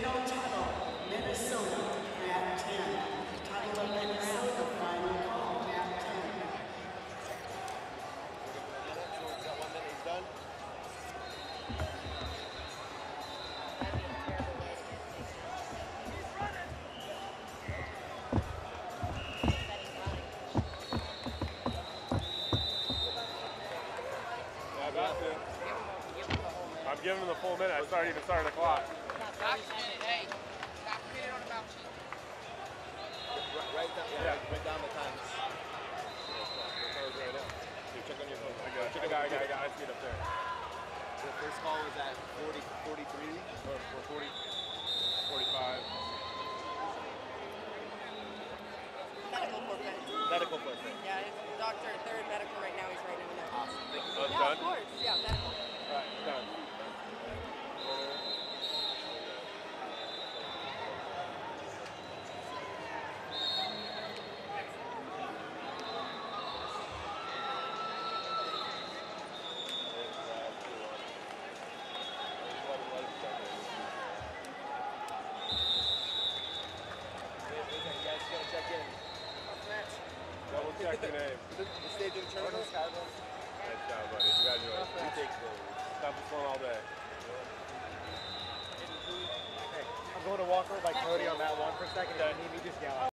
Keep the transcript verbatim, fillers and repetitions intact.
Final Tuttle, Minnesota, Mat ten. Tuttle of Minnesota, final call, Mat ten. I'm giving him the full minute. I started even starting the clock. Hey, stop reading on the mouth sheet. Write down, yeah, Yeah. write down the times. Right now. You check on your phone. I got it. Check I got it. I on your got it. I see it up there. The first call was at forty, forty-three. Or, or forty, forty-five. Medical forfeit. Medical person. Yeah, his doctor, third medical right now, he's writing it down. Awesome. Thank you. Oh, it's Yeah, done? of course. Yeah, medical. All right, done. Double check your name. The stage in Toronto. Nice job, buddy. Congratulations. You take the Stop this one all day. I'm going to walk over by Cody on that one for a second. If you need me, just yell out.